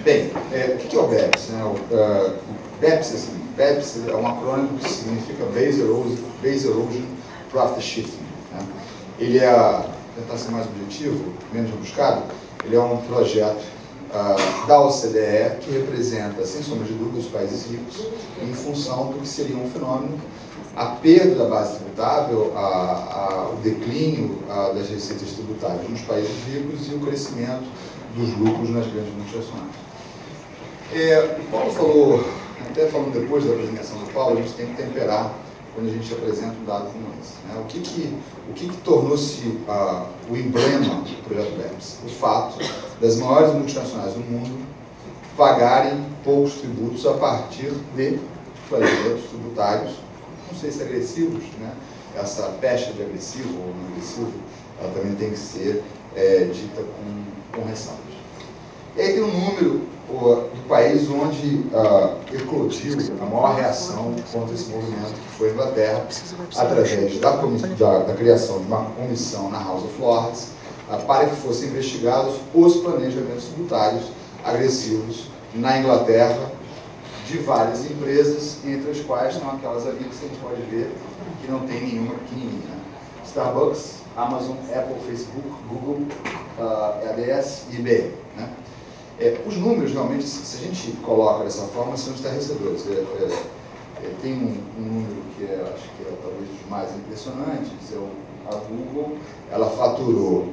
Bem, o que é o BEPS? Né? O BEPS, assim, BEPS é um acrônimo que significa Base Erosion Profit Shifting. Né? Ele é, tentar ser mais objetivo, menos rebuscado, ele é um projeto da OCDE que representa, sem sombra de dúvida, os países ricos em função do que seria um fenômeno, a perda da base tributável, o declínio das receitas tributárias nos países ricos e o crescimento dos lucros nas grandes multinacionais. O Paulo falou, até falando depois da apresentação do Paulo, a gente tem que temperar quando a gente apresenta um dado como esse. Né? O que tornou-se o emblema do projeto BEPS? O fato das maiores multinacionais do mundo pagarem poucos tributos a partir de planejamentos tributários, não sei se agressivos, né? Essa pecha de agressivo ou não agressivo, ela também tem que ser dita com ressalvas. E aí tem um número do país onde eclodiu a maior reação contra esse movimento, que foi a Inglaterra, através da criação de uma comissão na House of Lords, para que fossem investigados os planejamentos tributários agressivos na Inglaterra, de várias empresas, entre as quais estão aquelas ali que a gente pode ver que não tem nenhuma pequenininha. Starbucks, Amazon, Apple, Facebook, Google, ADS e IBM. Né? Os números, realmente, se a gente coloca dessa forma, são estarrecedores. Tem um número que acho que é talvez dos mais impressionantes, a Google, ela faturou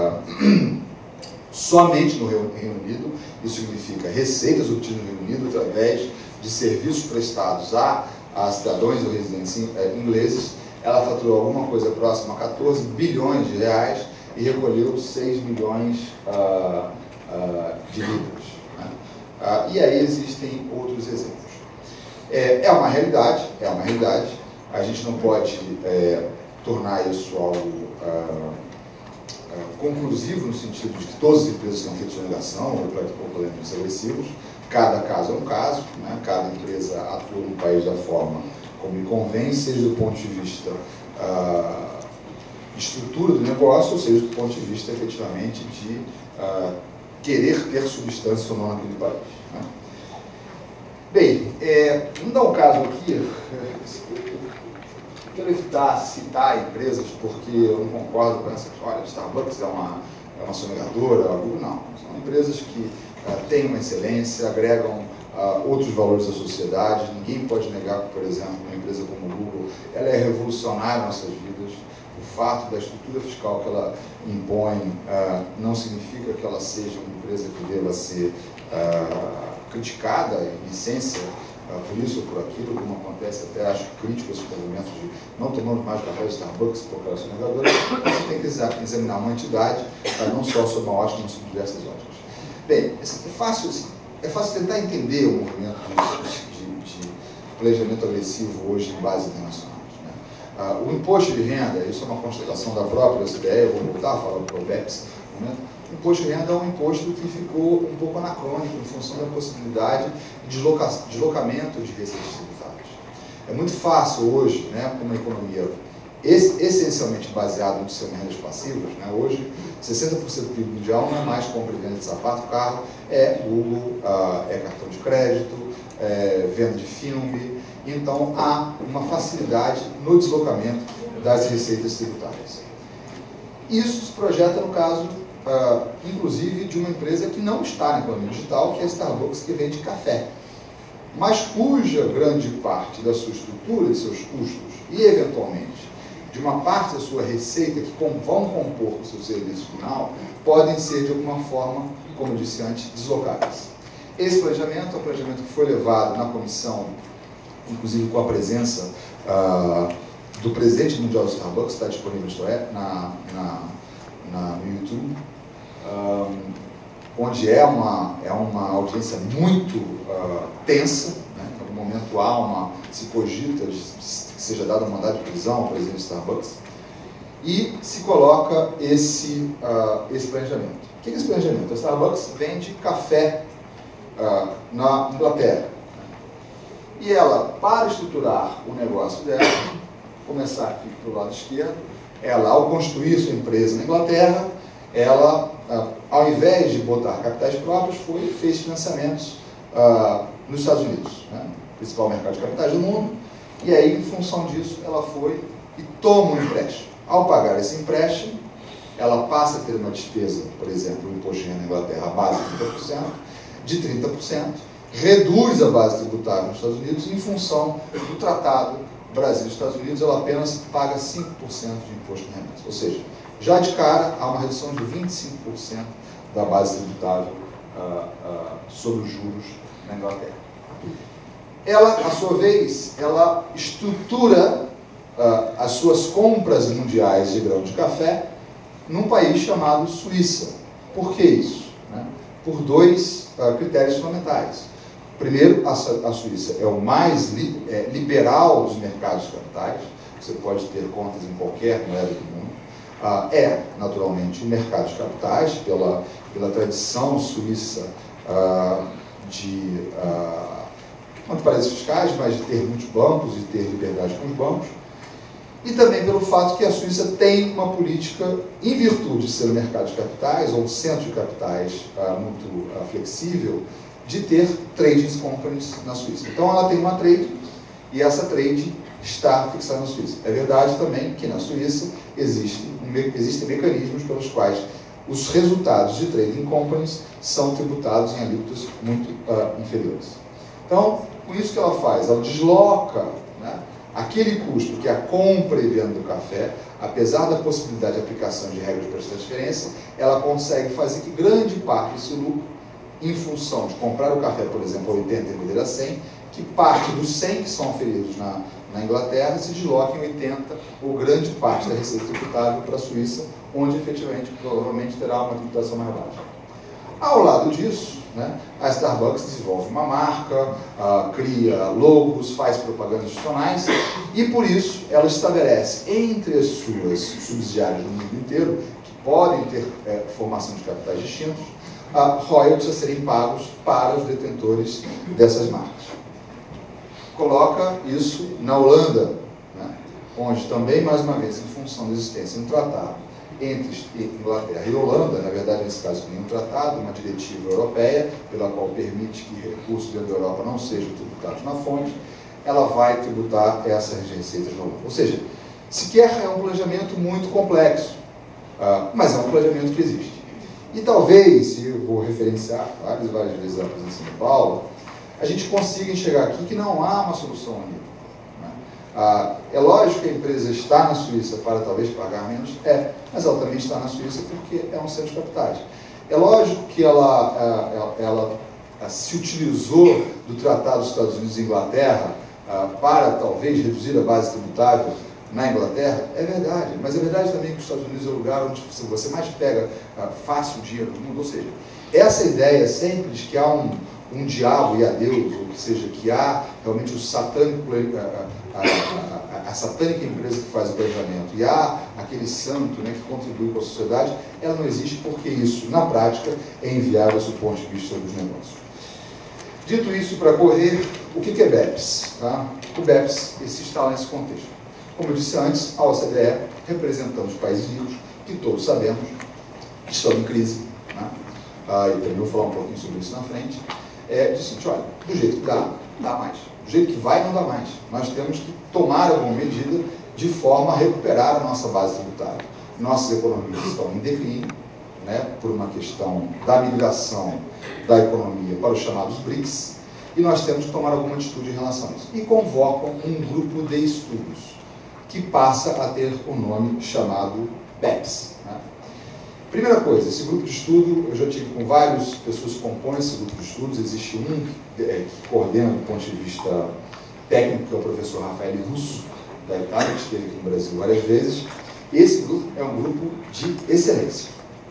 somente no Reino Unido, isso significa receitas obtidas no Reino Unido através de serviços prestados a cidadãos ou residentes ingleses, ela faturou alguma coisa próxima a 14 bilhões de reais e recolheu 6 milhões de libras. Né? E aí existem outros exemplos. É uma realidade, a gente não pode tornar isso algo conclusivo no sentido de que todas as empresas tenham feito sonegação ou planejamentos agressivos. Cada caso é um caso, né? Cada empresa atua no país da forma como lhe convém, seja do ponto de vista estrutura do negócio, ou seja do ponto de vista efetivamente de querer ter substância ou não naquele país. Né? Bem, vamos dar um caso aqui. Quero evitar citar empresas porque eu não concordo com essa história. Starbucks é uma sonegadora, a Google não. São empresas que têm uma excelência, agregam outros valores à sociedade. Ninguém pode negar que, por exemplo, uma empresa como o Google, ela é revolucionária nas nossas vidas. O fato da estrutura fiscal que ela impõe não significa que ela seja uma empresa que deva ser criticada em essência, por isso ou por aquilo, como acontece, até acho crítico esses movimentos de não tomando mais café de Starbucks porque ela é sonegadora. Você tem que examinar uma entidade, não só sob uma ótica, mas sob diversas óticas. Bem, é fácil tentar entender o movimento de planejamento agressivo hoje em bases internacionais. Né? O imposto de renda, isso é uma constatação da própria OCDE, eu vou voltar a falar do BEPS, o imposto de renda é um imposto que ficou um pouco anacrônico em função da possibilidade de deslocamento de receitas tributárias. É muito fácil hoje, né, com uma economia essencialmente baseada no sistema de rendas passivas, né, hoje 60% do PIB mundial não é mais compra e venda de sapato, carro, é Google, é cartão de crédito, venda de filme. Então há uma facilidade no deslocamento das receitas tributárias. Isso se projeta no caso inclusive de uma empresa que não está na economia digital, que é a Starbucks, que vende café, mas cuja grande parte da sua estrutura, de seus custos e, eventualmente, de uma parte da sua receita que vão compor o seu serviço final, podem ser, de alguma forma, como eu disse antes, deslocadas. Esse planejamento é um planejamento que foi levado na comissão, inclusive com a presença do presidente mundial do Starbucks, está disponível no YouTube, onde é uma audiência muito tensa, né? Em algum momento se cogita de que seja dado um mandado de prisão ao presidente do Starbucks, e se coloca esse planejamento. O que é esse planejamento? A Starbucks vende café na Inglaterra, e ela, para estruturar o negócio dela, começar aqui pelo lado esquerdo, ela, ao construir sua empresa na Inglaterra, ela ao invés de botar capitais próprios, fez financiamentos nos Estados Unidos, né? Principal mercado de capitais do mundo, e aí, em função disso, ela foi e toma um empréstimo. Ao pagar esse empréstimo, ela passa a ter uma despesa, por exemplo, o imposto de renda na Inglaterra, a base de 30%, reduz a base tributária nos Estados Unidos, e em função do tratado Brasil e Estados Unidos, ela apenas paga 5% de imposto de renda. Ou seja, já de cara, há uma redução de 25% da base tributável sobre os juros na Inglaterra. Ela, à sua vez, ela estrutura as suas compras mundiais de grão de café num país chamado Suíça. Por que isso? Por dois critérios fundamentais. Primeiro, a Suíça é o mais liberal dos mercados de capitais. Você pode ter contas em qualquer moeda do mundo. É, naturalmente, um mercado de capitais, pela tradição suíça de não de paraísos fiscais, mas de ter muitos bancos e ter liberdade com os bancos. E também pelo fato que a Suíça tem uma política, em virtude de ser um mercado de capitais, ou um centro de capitais muito flexível, de ter trading companies na Suíça. Então ela tem uma trade, e essa trade está fixada na Suíça. É verdade também que na Suíça existem mecanismos pelos quais os resultados de trading companies são tributados em alíquotas muito inferiores. Então, com isso que ela faz, ela desloca, né, aquele custo que é a compra e venda do café, apesar da possibilidade de aplicação de regras de transferência, ela consegue fazer que grande parte desse lucro, em função de comprar o café, por exemplo, a 80 e vender a 100, que parte dos 100 que são oferidos na Inglaterra se desloca em 80, ou grande parte da receita tributável para a Suíça, onde efetivamente, provavelmente, terá uma tributação mais baixa. Ao lado disso, né, a Starbucks desenvolve uma marca, cria logos, faz propagandas institucionais, e por isso ela estabelece entre as suas subsidiárias no mundo inteiro, que podem ter formação de capitais distintos, royalties a serem pagos para os detentores dessas marcas. Coloca isso na Holanda, né, onde também, mais uma vez, em função da existência de um tratado entre Inglaterra e Holanda, na verdade, nesse caso, nenhum tratado, uma diretiva europeia, pela qual permite que recursos dentro da Europa não sejam tributados na fonte, ela vai tributar essas receitas na Holanda. Ou seja, sequer é um planejamento muito complexo, mas é um planejamento que existe. E talvez, e eu vou referenciar várias vezes a presença de Paulo, a gente consiga enxergar aqui que não há uma solução única. É lógico que a empresa está na Suíça para talvez pagar menos, mas ela também está na Suíça porque é um centro de capitais. É lógico que ela se utilizou do Tratado dos Estados Unidos e Inglaterra para talvez reduzir a base tributável na Inglaterra, é verdade, mas é verdade também que os Estados Unidos é o lugar onde você mais pega fácil dinheiro do mundo. Ou seja, essa ideia sempre de que há um diabo e a Deus, ou que seja, que há realmente o satânico, a satânica empresa que faz o planejamento, e há aquele santo, né, que contribui com a sociedade, ela não existe porque isso, na prática, é inviável do ponto de vista dos negócios. Dito isso, para correr, o que é BEPS? Tá? O BEPS se instala nesse contexto. Como eu disse antes, a OCDE, representando os países ricos, que todos sabemos estão em crise, né? E também vou falar um pouquinho sobre isso na frente, disse assim, olha, do jeito que dá, dá mais. Do jeito que vai, não dá mais. Nós temos que tomar alguma medida de forma a recuperar a nossa base tributária. Nossas economias estão em declínio, né, por uma questão da migração da economia para os chamados BRICS, e nós temos que tomar alguma atitude em relação a isso. E convocam um grupo de estudos, que passa a ter o nome chamado BEPS. Né? Primeira coisa, esse grupo de estudo, eu já tive com várias pessoas que compõem esse grupo de estudos, existe um que coordena do ponto de vista técnico, que é o professor Rafael Russo, da Itália, que esteve aqui no Brasil várias vezes. Esse grupo é um grupo de excelência.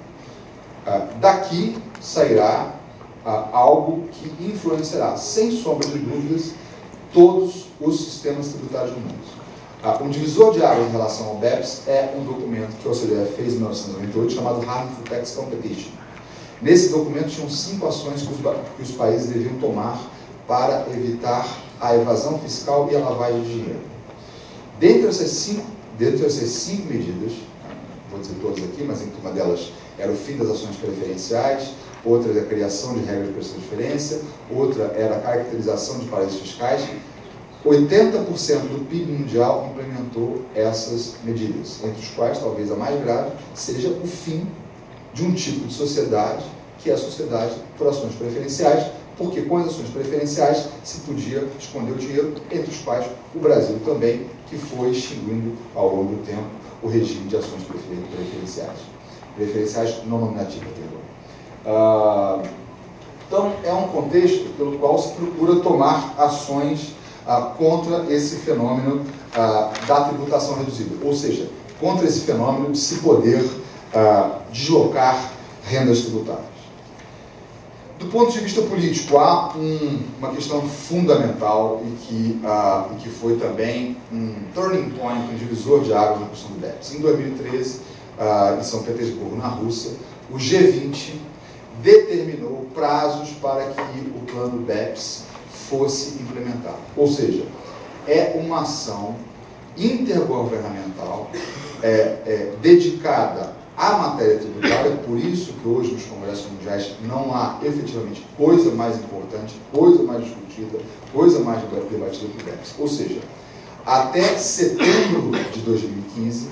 Daqui sairá algo que influenciará, sem sombra de dúvidas, todos os sistemas tributários do mundo. Um divisor de água em relação ao BEPS é um documento que a OCDE fez em 1998, chamado Harmful Tax Competition. Nesse documento tinham 5 ações que os países deviam tomar para evitar a evasão fiscal e a lavagem de dinheiro. Dentre essas cinco medidas, vou dizer todas aqui, mas uma delas era o fim das ações preferenciais, outra era a criação de regras de pressão de diferença, outra era a caracterização de paraísos fiscais. 80% do PIB mundial implementou essas medidas, entre os quais talvez a mais grave seja o fim de um tipo de sociedade, que é a sociedade por ações preferenciais, porque com as ações preferenciais se podia esconder o dinheiro, entre os quais o Brasil também, que foi extinguindo ao longo do tempo o regime de ações preferenciais não nominativas. Então, é um contexto pelo qual se procura tomar ações contra esse fenômeno da tributação reduzida, ou seja, contra esse fenômeno de se poder deslocar rendas tributárias. Do ponto de vista político, há uma questão fundamental e que foi também um turning point, um divisor de águas na questão do BEPS. Em 2013, em São Petersburgo, na Rússia, o G20 determinou prazos para que o plano BEPS fosse implementado. Ou seja, é uma ação intergovernamental dedicada à matéria tributária, por isso que hoje nos congressos mundiais não há efetivamente coisa mais importante, coisa mais discutida, coisa mais debatida que o BEPS. Ou seja, até setembro de 2015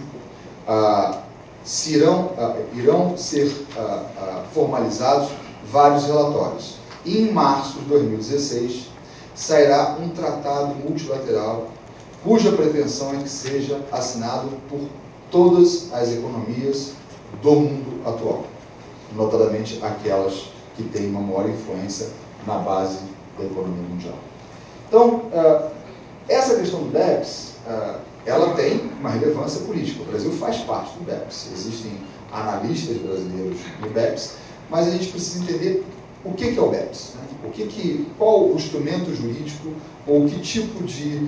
irão ser formalizados vários relatórios. E em março de 2016 sairá um tratado multilateral cuja pretensão é que seja assinado por todas as economias do mundo atual, notadamente aquelas que têm uma maior influência na base da economia mundial. Então, essa questão do BEPS, ela tem uma relevância política. O Brasil faz parte do BEPS. Existem analistas brasileiros do BEPS, mas a gente precisa entender o que é o BEPS, né? Qual o instrumento jurídico ou que tipo de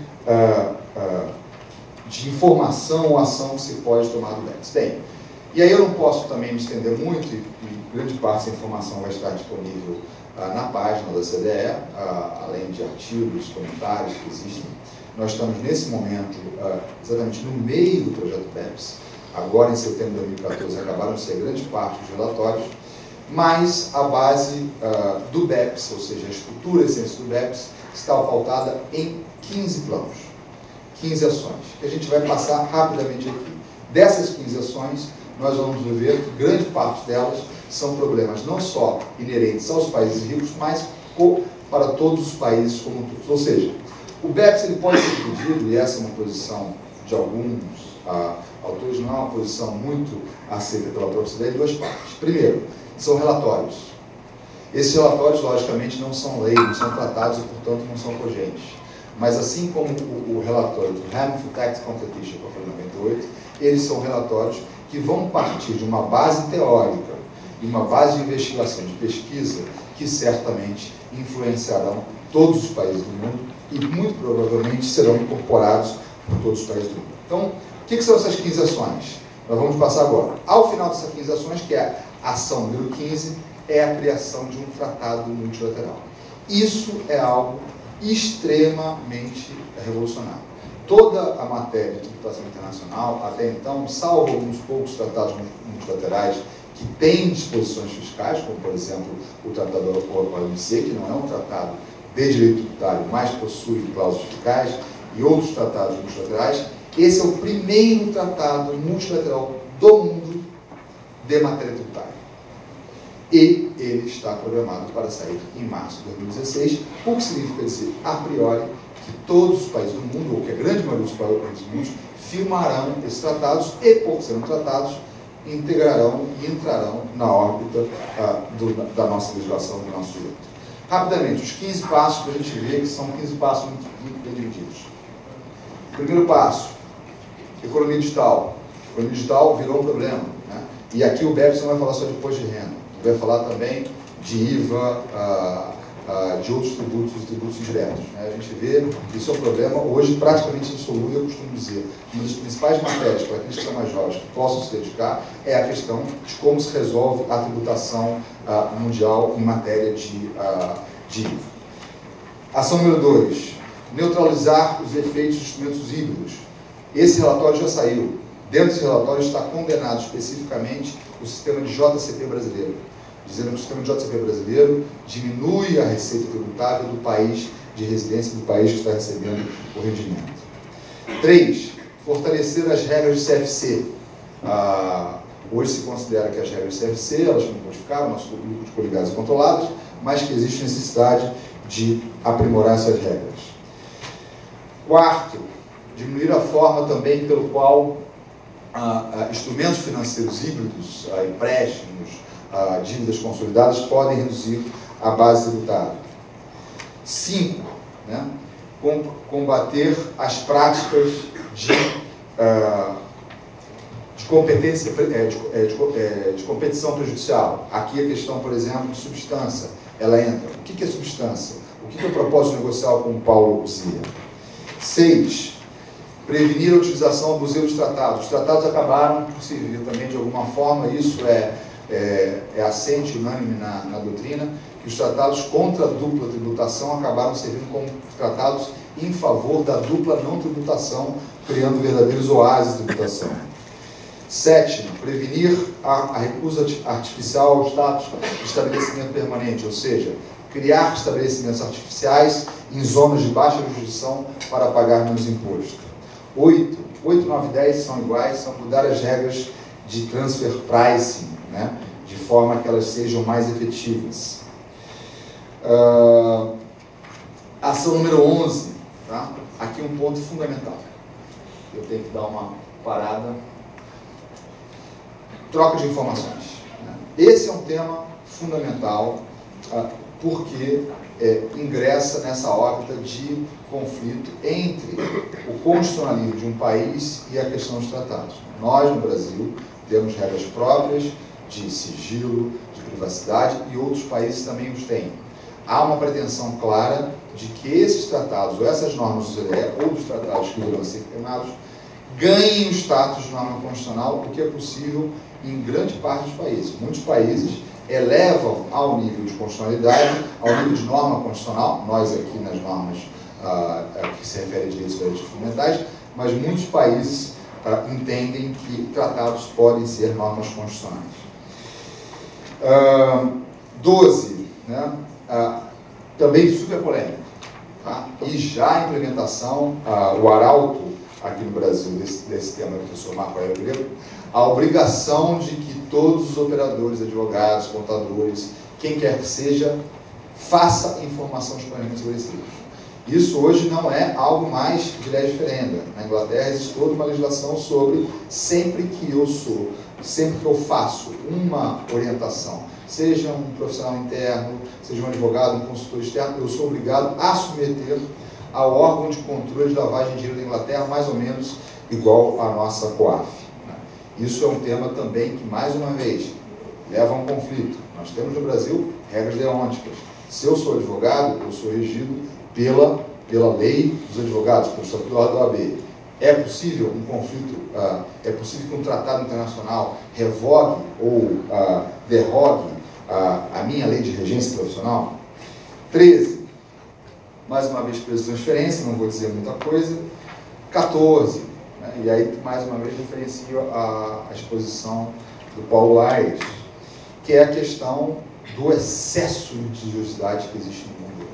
informação ou ação que se pode tomar do BEPS. Bem, e aí eu não posso também me estender muito, e grande parte dessa informação vai estar disponível na página da CDE, além de artigos, comentários que existem. Nós estamos, nesse momento, exatamente no meio do projeto BEPS. Agora, em setembro de 2014, acabaram de ser grande parte dos relatórios, mas a base do BEPS, ou seja, a estrutura essência do BEPS, está pautada em 15 planos, 15 ações, que a gente vai passar rapidamente aqui. Dessas 15 ações, nós vamos ver que grande parte delas são problemas não só inerentes aos países ricos, mas para todos os países como um todo. Ou seja, o BEPS ele pode ser dividido, e essa é uma posição de alguns autores, não é uma posição muito aceita pela própria CDE, em duas partes. Primeiro, são relatórios. Esses relatórios, logicamente, não são leis, não são tratados e, portanto, não são cogentes. Mas, assim como o relatório do Harmful Tax Competition, que foi em 98, eles são relatórios que vão partir de uma base teórica e uma base de investigação, de pesquisa, que certamente influenciarão todos os países do mundo e, muito provavelmente, serão incorporados por todos os países do mundo. Então, o que são essas 15 ações? Nós vamos passar agora. Ao final dessas 15 ações, que é a ação número 15, é a criação de um tratado multilateral. Isso é algo extremamente revolucionário. Toda a matéria de tributação internacional, até então, salvo alguns poucos tratados multilaterais que têm disposições fiscais, como, por exemplo, o Tratado OMC, que não é um tratado de direito tributário, mas possui cláusulas fiscais, e outros tratados multilaterais, esse é o primeiro tratado multilateral do mundo de matéria tributária. E ele está programado para sair em março de 2016, o que significa dizer, a priori, que todos os países do mundo, ou que a grande maioria dos países do mundo, firmarão esses tratados e, por serem tratados, integrarão e entrarão na órbita da nossa legislação, do nosso direito. Rapidamente, os 15 passos que a gente vê, que são 15 passos muito bem divididos. Primeiro passo, economia digital. A economia digital virou um problema, né? E aqui o BEPS não vai falar só de imposto de renda, vai falar também de IVA, de outros tributos indiretos, né? A gente vê que isso é um problema hoje praticamente insolúvel. Eu costumo dizer, uma das principais matérias para aqueles que são mais jovens que possam se dedicar é a questão de como se resolve a tributação mundial em matéria de IVA. Ação número 2, neutralizar os efeitos de instrumentos híbridos. Esse relatório já saiu. dentro desse relatório está condenado especificamente o sistema de JCP brasileiro, dizendo que o sistema de JCP brasileiro diminui a receita tributável do país de residência, do país que está recebendo o rendimento. 3. Fortalecer as regras de CFC. Hoje se considera que as regras de CFC, elas não codificaram, nosso público de coligadas e controladas, mas que existe necessidade de aprimorar essas regras. 4. Diminuir a forma também pelo qual instrumentos financeiros híbridos, empréstimos, dívidas consolidadas podem reduzir a base tributária. 5. Né, combater as práticas de competência, de competição prejudicial. Aqui a questão, por exemplo, de substância, ela entra. O que é substância? O que é o propósito negocial, como o Paulo dizia? 6. Prevenir a utilização abusiva dos tratados. Os tratados acabaram por servir também de alguma forma, isso é assente unânime na doutrina, que os tratados contra a dupla tributação acabaram servindo como tratados em favor da dupla não tributação, criando verdadeiros oásis de tributação. 7. Prevenir a recusa artificial ao status de estabelecimento permanente, ou seja, criar estabelecimentos artificiais em zonas de baixa jurisdição para pagar menos imposto. 8, 9 e 10 são iguais, são mudar as regras de transfer pricing, né, de forma que elas sejam mais efetivas. Ação número 11, tá? Aqui um ponto fundamental. Eu tenho que dar uma parada. Troca de informações. Né? Esse é um tema fundamental, porque ingressa nessa órbita de conflito entre o constitucionalismo de um país e a questão dos tratados. Nós, no Brasil, temos regras próprias de sigilo, de privacidade, e outros países também os têm. Há uma pretensão clara de que esses tratados, ou essas normas do CDE, ou dos tratados que irão ser firmados, ganhem o status de norma constitucional, o que é possível em grande parte dos países. Muitos países elevam ao nível de constitucionalidade, ao nível de norma constitucional, nós aqui nas normas que se referem a direitos fundamentais, mas muitos países entendem que tratados podem ser normas constitucionais. 12, né? Também super polêmico, tá? E já a implementação, o arauto aqui no Brasil desse tema do professor Marco Aurélio Grego, a obrigação de que todos os operadores, advogados, contadores, quem quer que seja, faça informação de pagamentos estabelecidos. Isso hoje não é algo mais de lei diferenda. Na Inglaterra existe toda uma legislação sobre sempre que eu faço uma orientação, seja um profissional interno, seja um advogado, um consultor externo, eu sou obrigado a submeter ao órgão de controle de lavagem de dinheiro da Inglaterra, mais ou menos igual à nossa COAF. Isso é um tema também que, mais uma vez, leva a um conflito. Nós temos no Brasil regras deonticas. Se eu sou advogado, eu sou regido pela lei dos advogados, pelo Estatuto da OAB. É possível um conflito, é possível que um tratado internacional revogue ou derrogue a minha lei de regência profissional? 13. Mais uma vez, preço de transferência, não vou dizer muita coisa. 14. Né? E aí, mais uma vez, referencio a exposição do Paulo Aires, que é a questão do excesso de litigiosidade que existe no mundo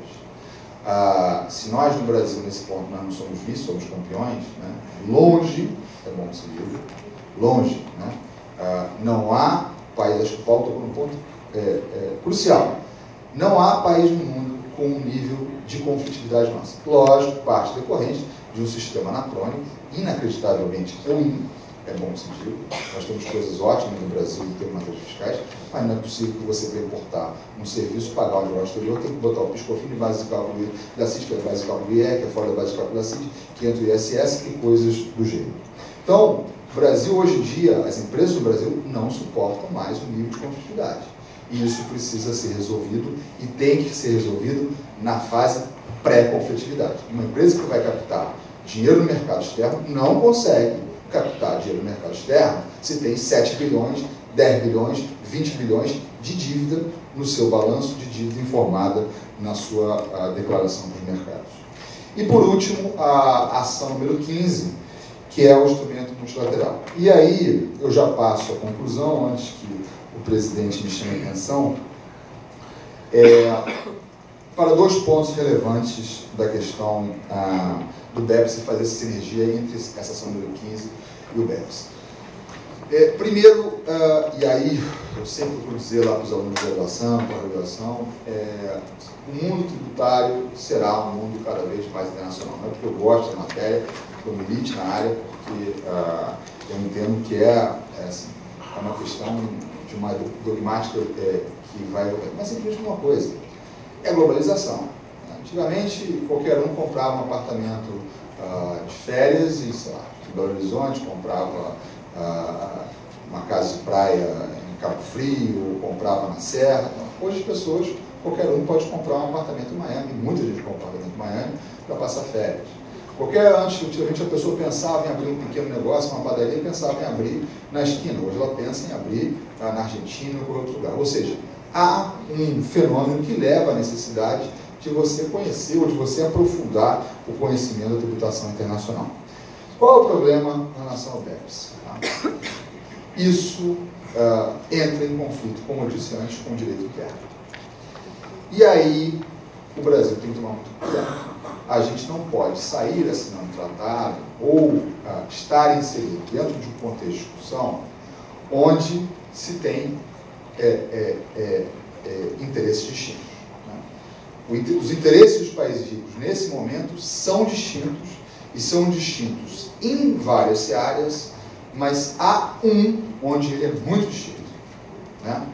hoje. Se nós, no Brasil, nesse ponto, nós não somos vistos, somos campeões, né? Longe, é bom que se diga, longe, né? Não há país, acho que o Paulo tocou num ponto crucial, não há país no mundo com um nível de conflitividade nossa. Lógico, parte decorrente de um sistema anacrônico, inacreditavelmente ruim, é bom que se diga. Nós temos coisas ótimas no Brasil em termos de matérias fiscais, mas não é possível que você, para importar um serviço, pagar um advogado exterior, tem que botar o PIS/COFINS de base de cálculo da CID, que é a base de cálculo do IE, que é fora da base de cálculo da CID, que entra o ISS e coisas do gênero. Então, o Brasil, hoje em dia, as empresas do Brasil não suportam mais o nível de conflitividade. E isso precisa ser resolvido e tem que ser resolvido na fase pré-conflitividade. Uma empresa que vai captar dinheiro no mercado externo não consegue captar dinheiro no mercado externo se tem 7 bilhões, 10 bilhões, 20 bilhões de dívida no seu balanço de dívida informada na sua declaração dos mercados. E por último, a ação número 15, que é o instrumento multilateral. E aí eu já passo à conclusão, antes que o presidente me chame a atenção, para dois pontos relevantes da questão do BEPS e fazer essa sinergia entre essa ação número 15 e o BEPS. Primeiro, e aí eu sempre vou dizer lá para os alunos de graduação, pós-graduação, o mundo tributário será um mundo cada vez mais internacional. Não é porque eu gosto da matéria, que eu milite na área, porque eu entendo que assim, é uma questão de uma dogmática que vai... Mas simplesmente uma coisa, é a globalização. Antigamente, qualquer um comprava um apartamento de férias e, sei lá, em Belo Horizonte, comprava uma casa de praia em Cabo Frio, ou comprava na Serra. Então, hoje as pessoas, qualquer um pode comprar um apartamento em Miami, muita gente compra um apartamento em Miami para passar férias. Antigamente a pessoa pensava em abrir um pequeno negócio, uma padaria, e pensava em abrir na esquina. Hoje ela pensa em abrir na Argentina ou em outro lugar. Ou seja, há um fenômeno que leva à necessidade de você conhecer ou de você aprofundar o conhecimento da tributação internacional. Qual é o problema em relação ao BEPS? Isso entra em conflito, como eu disse antes, com o direito interno. E aí, o Brasil tem que tomar muito cuidado. A gente não pode sair assinando tratado ou estar inserido dentro de um contexto de discussão onde se tem interesses distintos. Né? Os interesses dos países ricos, nesse momento, são distintos, e são distintos em várias áreas, mas há um onde ele é muito distinto. Né?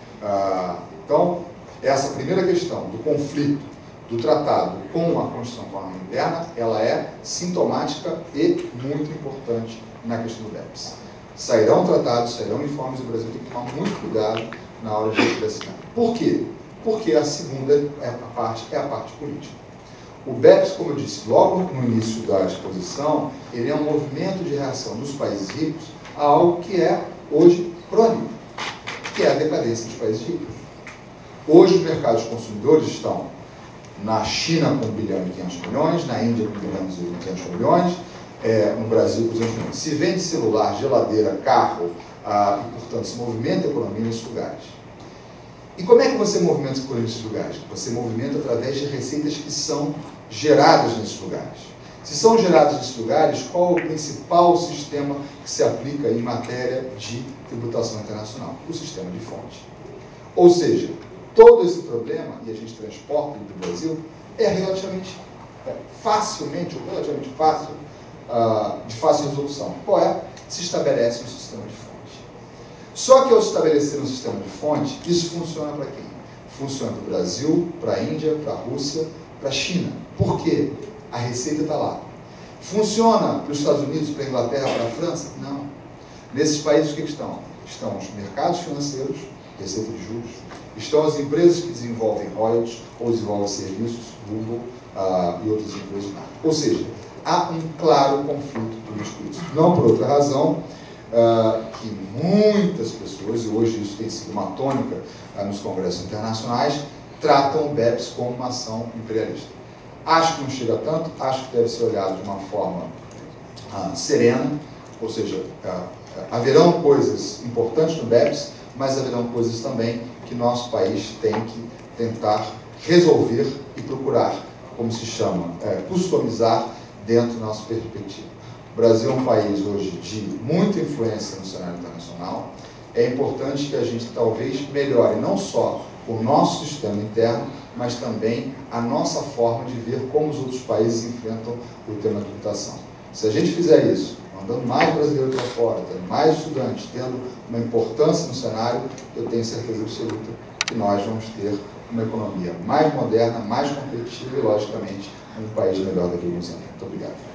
Então, essa primeira questão do conflito do tratado com a Constituição Econômica Interna, ela é sintomática e muito importante na questão do BEPS. Sairão tratados, sairão informes, o Brasil tem que tomar muito cuidado na hora de assinar. Por quê? Porque a segunda é a parte política. O BEPS, como eu disse logo no início da exposição, ele é um movimento de reação dos países ricos a algo que é hoje crônico, que é a decadência dos países ricos. Hoje os mercados consumidores estão na China com 1 bilhão e 500 milhões, na Índia com 1 bilhão e 500 milhões, no Brasil com 200 milhões. Se vende celular, geladeira, carro, e portanto se movimenta a economia nesses lugares. E como é que você movimenta a economia nesses lugares? Você movimenta através de receitas que são geradas nesses lugares. Se são geradas nesses lugares, qual é o principal sistema que se aplica em matéria de tributação internacional? O sistema de fonte. Ou seja, todo esse problema, e a gente transporta ele para o Brasil, é relativamente facilmente, ou relativamente fácil, de fácil resolução. Qual é? Se estabelece um sistema de fonte. Só que ao estabelecer um sistema de fonte, isso funciona para quem? Funciona para o Brasil, para a Índia, para a Rússia, para a China. Por quê? A receita está lá. Funciona para os Estados Unidos, para a Inglaterra, para a França? Não. Nesses países o que estão? Estão os mercados financeiros, receita de juros, estão as empresas que desenvolvem royalties ou desenvolvem serviços, Google e outras empresas. Ou seja, há um claro conflito político nisso. Não por outra razão que muitas pessoas, e hoje isso tem sido uma tônica nos congressos internacionais, tratam o BEPS como uma ação imperialista. Acho que não chega tanto, acho que deve ser olhado de uma forma serena, ou seja, haverão coisas importantes no BEPS, mas haverão coisas também que nosso país tem que tentar resolver e procurar, como se chama, customizar dentro da nossa perspectiva. O Brasil é um país hoje de muita influência no cenário internacional. É importante que a gente talvez melhore não só o nosso sistema interno, mas também a nossa forma de ver como os outros países enfrentam o tema da tributação. Se a gente fizer isso, mandando mais brasileiros para fora, tendo mais estudantes, tendo uma importância no cenário, eu tenho certeza absoluta que nós vamos ter uma economia mais moderna, mais competitiva e, logicamente, um país melhor daqui a alguns anos. Muito obrigado.